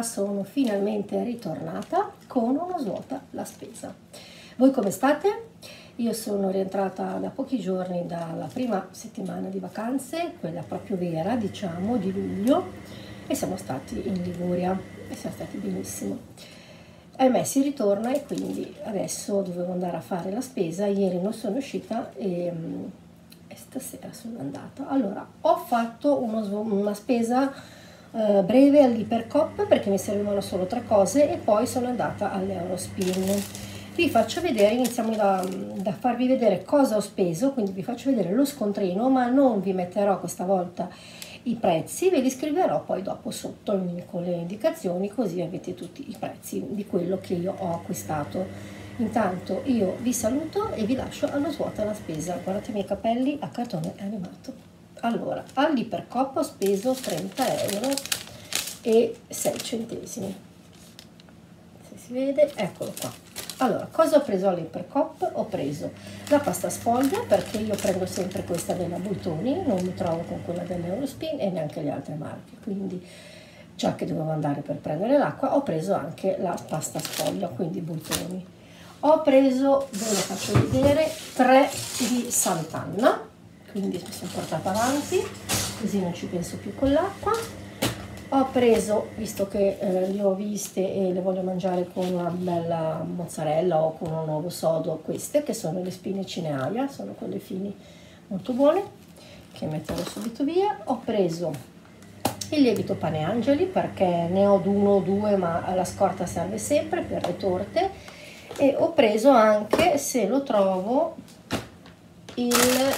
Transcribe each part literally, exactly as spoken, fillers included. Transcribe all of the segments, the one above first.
sono finalmente ritornata con uno svuota la spesa. Voi come state? Io sono rientrata da pochi giorni dalla prima settimana di vacanze, quella proprio vera, diciamo, di luglio, e siamo stati in Liguria e siamo stati benissimo. Ahimè si ritorna e quindi adesso dovevo andare a fare la spesa, ieri non sono uscita e, e stasera sono andata. Allora, ho fatto uno, una spesa eh, breve all'Ipercoop perché mi servivano solo tre cose e poi sono andata all'Eurospin. Vi faccio vedere, iniziamo da, da farvi vedere cosa ho speso, quindi vi faccio vedere lo scontrino, ma non vi metterò questa volta i prezzi, ve li scriverò poi dopo sotto con le indicazioni, così avete tutti i prezzi di quello che io ho acquistato. Intanto io vi saluto e vi lascio allo svuota la spesa. Guardate i miei capelli a cartone animato. Allora, all'Ipercoop ho speso trenta euro e sei centesimi, se si vede, eccolo qua. Allora, cosa ho preso all'Ipercoop? Ho preso la pasta sfoglia, perché io prendo sempre questa della Buitoni, non mi trovo con quella dell'Eurospin e neanche le altre marche, quindi già che dovevo andare per prendere l'acqua ho preso anche la pasta sfoglia, quindi Buitoni. Ho preso, ve lo faccio vedere, tre di Sant'Anna, quindi mi sono portata avanti, così non ci penso più con l'acqua. Ho preso, visto che eh, le ho viste e le voglio mangiare con una bella mozzarella o con un uovo sodo, queste che sono le spine cineaia, sono quelle fini molto buone, che metterò subito via. Ho preso il lievito pane angeli, perché ne ho uno o due, ma la scorta serve sempre per le torte, e ho preso anche, se lo trovo, il,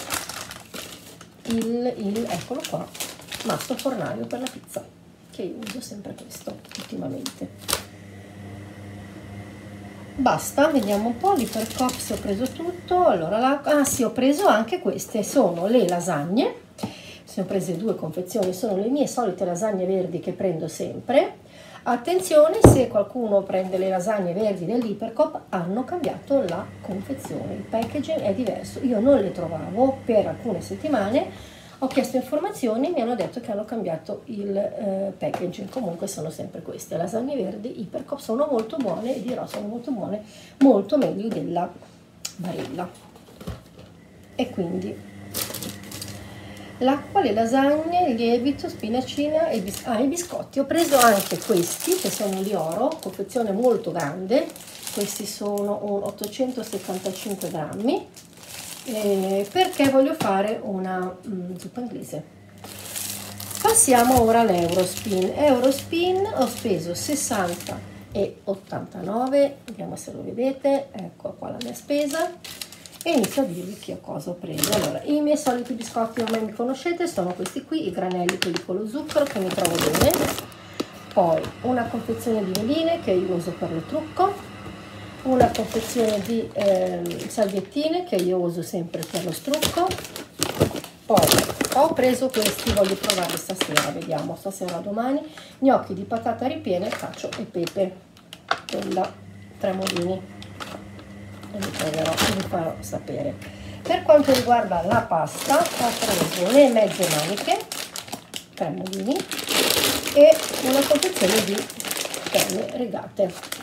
il, il eccolo qua, masso fornaio per la pizza, che io uso sempre questo ultimamente. Basta, vediamo un po'. L'Ipercoop se ho preso tutto. Allora, la, ah sì, ho preso anche queste, sono le lasagne, ne ho prese due confezioni, sono le mie solite lasagne verdi che prendo sempre. Attenzione, se qualcuno prende le lasagne verdi dell'Ipercoop, hanno cambiato la confezione, il packaging è diverso, io non le trovavo per alcune settimane. Ho chiesto informazioni e mi hanno detto che hanno cambiato il eh, packaging. Comunque sono sempre queste lasagne verdi Ipercoop, sono molto buone e dirò sono molto buone, molto meglio della Barilla. E quindi l'acqua, le lasagne, il lievito, spinacina e bis ah, i biscotti. Ho preso anche questi che sono di oro, confezione molto grande, questi sono un ottocentosettantacinque grammi. Eh, perché voglio fare una mm, zuppa inglese. Passiamo ora all'Eurospin. Eurospin ho speso sessanta e ottantanove, vediamo se lo vedete, ecco qua la mia spesa, e inizio a dirvi che cosa ho preso. Allora, i miei soliti biscotti ormai mi conoscete, sono questi qui, i granelli, quelli con lo zucchero, che mi trovo bene. Poi una confezione di veline che io uso per il trucco, una confezione di eh, salviettine che io uso sempre per lo strucco. Poi ho preso questi, voglio provare stasera, vediamo stasera o domani, gnocchi di patata ripiena, cacio e pepe, quella Tremolini, e li proverò e vi farò sapere. Per quanto riguarda la pasta ho preso le mezze maniche Tremolini e una confezione di penne rigate.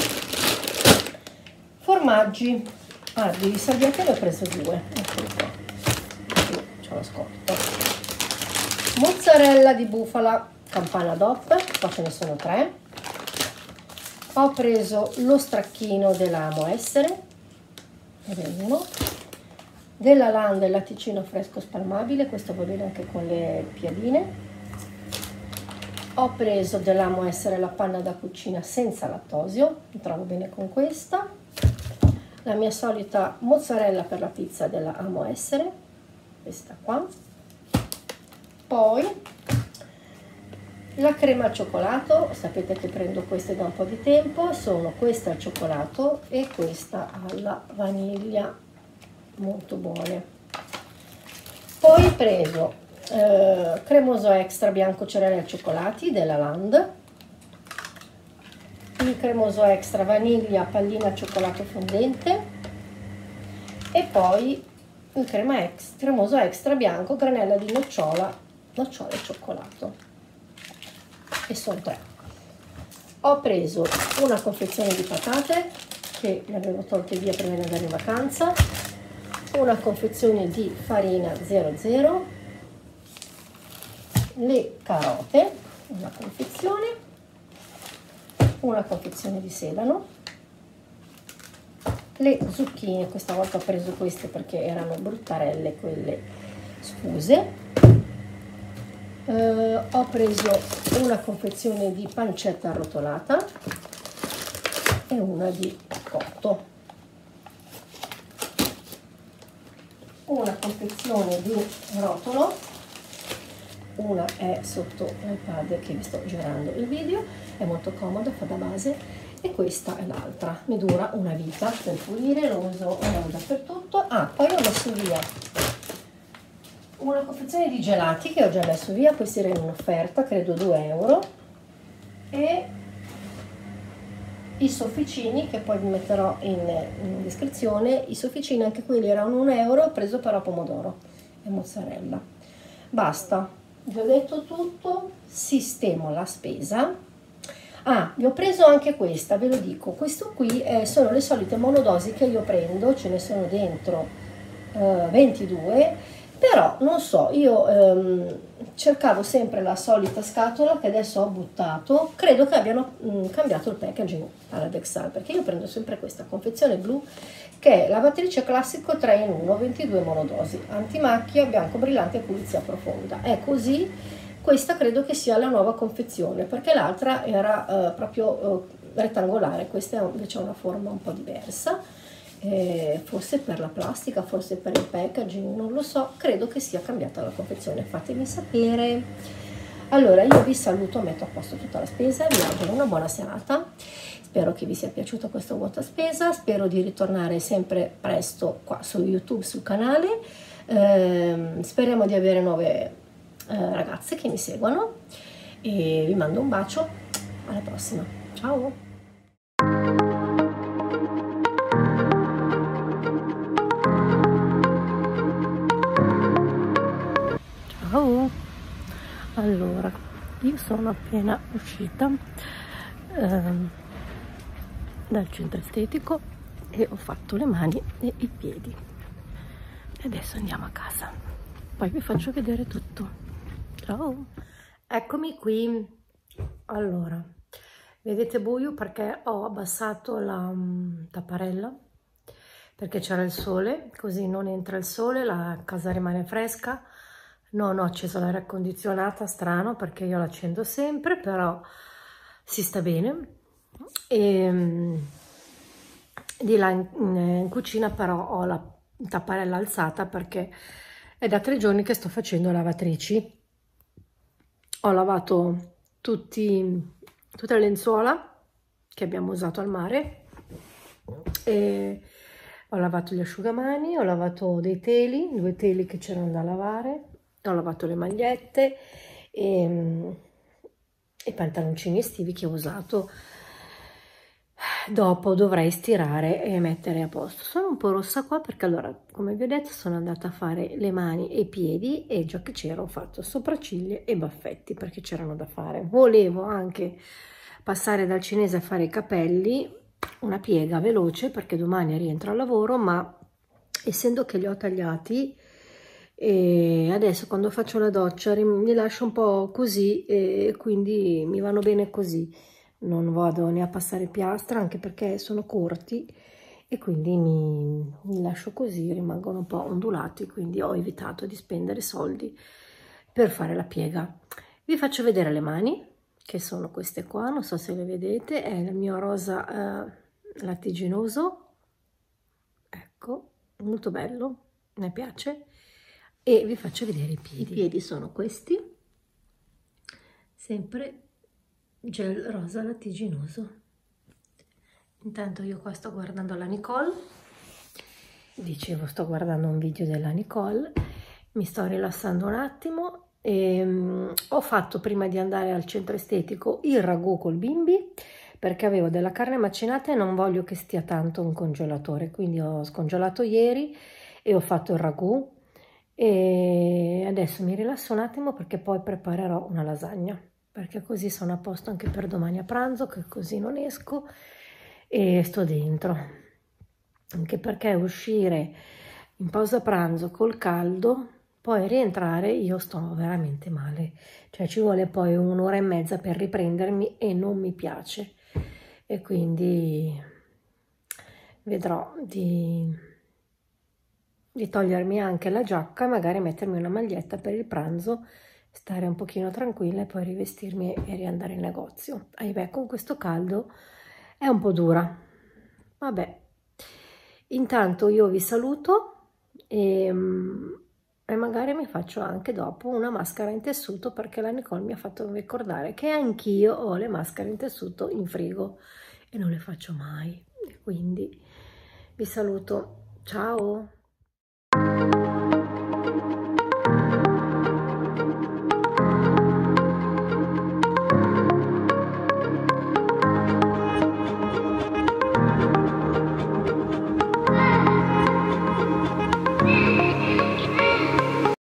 Formaggi, ah, di salviette ne ho preso due, eccolo qua, qui c'ho la scorta. Mozzarella di bufala Campana D O P, qua ce ne sono tre. Ho preso lo stracchino della Amo Essere, ed è uno, della Landa il latticino fresco spalmabile, questo va bene anche con le piadine. Ho preso dell'Amo Essere la panna da cucina senza lattosio, mi trovo bene con questa. La mia solita mozzarella per la pizza della Amo Essere, questa qua. Poi la crema al cioccolato, sapete che prendo queste da un po' di tempo, sono questa al cioccolato e questa alla vaniglia, molto buone. Poi ho preso eh, cremoso extra bianco cereali al cioccolati della Land, il cremoso extra vaniglia pallina al cioccolato fondente e poi il crema ex, cremoso extra bianco granella di nocciola, nocciola e cioccolato, e sono tre. ho preso una confezione di patate che le avevo tolte via prima di andare in vacanza, una confezione di farina zero zero, le carote, una confezione, una confezione di sedano, le zucchine, questa volta ho preso queste perché erano bruttarelle quelle sfuse. Uh, ho preso una confezione di pancetta arrotolata e una di cotto, una confezione di rotolo, una è sotto l'iPad che vi sto girando il video, è molto comoda, fa da base, e questa è l'altra, mi dura una vita per pulire, lo uso dappertutto. Ah, poi ho messo via una confezione di gelati che ho già messo via, questi erano in offerta, credo due euro, e i sofficini che poi vi metterò in, in descrizione. I sofficini anche quelli erano un euro, ho preso però pomodoro e mozzarella. Basta, vi ho detto tutto, sistemo la spesa. Ah, vi ho preso anche questa, ve lo dico, questo qui eh, sono le solite monodosi che io prendo, ce ne sono dentro eh, ventidue. Però non so, io ehm, cercavo sempre la solita scatola che adesso ho buttato, credo che abbiano mh, cambiato il packaging alla Dexal, perché io prendo sempre questa confezione blu che è lavatrice classico tre in uno, ventidue monodosi, antimacchia, bianco brillante e pulizia profonda. È così, questa credo che sia la nuova confezione, perché l'altra era eh, proprio eh, rettangolare, questa invece ha una forma un po' diversa. Eh, forse per la plastica, forse per il packaging, non lo so, credo che sia cambiata la confezione, fatemi sapere. Allora io vi saluto, metto a posto tutta la spesa, vi auguro una buona serata, spero che vi sia piaciuto questo vuota spesa, spero di ritornare sempre presto qua su YouTube, sul canale, eh, speriamo di avere nuove eh, ragazze che mi seguono, e vi mando un bacio, alla prossima, ciao! Ciao! Allora, io sono appena uscita ehm, dal centro estetico e ho fatto le mani e i piedi. E adesso andiamo a casa. Poi vi faccio vedere tutto. Ciao! Eccomi qui. Allora, vedete buio perché ho abbassato la um, tapparella perché c'era il sole, così non entra il sole, la casa rimane fresca. Non ho acceso l'aria condizionata, strano perché io l'accendo sempre, però si sta bene. E di là in, in cucina però ho la tapparella alzata perché è da tre giorni che sto facendo lavatrici. Ho lavato tutti, tutte le lenzuola che abbiamo usato al mare, e ho lavato gli asciugamani, ho lavato dei teli, due teli che c'erano da lavare, ho lavato le magliette e i pantaloncini estivi che ho usato. Dopo dovrei stirare e mettere a posto. Sono un po' rossa qua perché allora, come vi ho detto, sono andata a fare le mani e i piedi, e già che c'era ho fatto sopracciglia e baffetti perché c'erano da fare. Volevo anche passare dal cinese a fare i capelli, una piega veloce perché domani rientro al lavoro, ma essendo che li ho tagliati e adesso quando faccio la doccia li lascio un po' così e quindi mi vanno bene così, non vado né a passare piastra anche perché sono corti e quindi mi, mi lascio così, rimangono un po' ondulati, quindi ho evitato di spendere soldi per fare la piega. Vi faccio vedere le mani, che sono queste qua, non so se le vedete, è il mio rosa eh, lattiginoso, ecco, molto bello, mi piace. E vi faccio vedere i piedi. I piedi sono questi, sempre gel rosa lattiginoso. Intanto io qua sto guardando la Nicole, dicevo sto guardando un video della Nicole, mi sto rilassando un attimo e um, ho fatto prima di andare al centro estetico il ragù col bimbi perché avevo della carne macinata e non voglio che stia tanto in congelatore, quindi ho scongelato ieri e ho fatto il ragù. E adesso mi rilasso un attimo perché poi preparerò una lasagna perché così sono a posto anche per domani a pranzo, che così non esco e sto dentro, anche perché uscire in pausa pranzo col caldo, poi rientrare io sto veramente male, cioè ci vuole poi un'ora e mezza per riprendermi e non mi piace, e quindi vedrò di, di togliermi anche la giacca e magari mettermi una maglietta per il pranzo, stare un pochino tranquilla e poi rivestirmi e riandare in negozio. Ahimè, con questo caldo è un po' dura. Vabbè, intanto io vi saluto e, e magari mi faccio anche dopo una maschera in tessuto, perché la Nicole mi ha fatto ricordare che anch'io ho le maschere in tessuto in frigo e non le faccio mai. Quindi vi saluto, ciao!